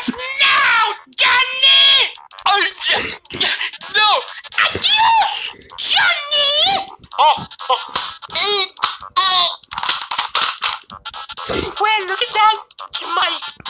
No, Johnny! No! Adios, Johnny! Well, look at that. My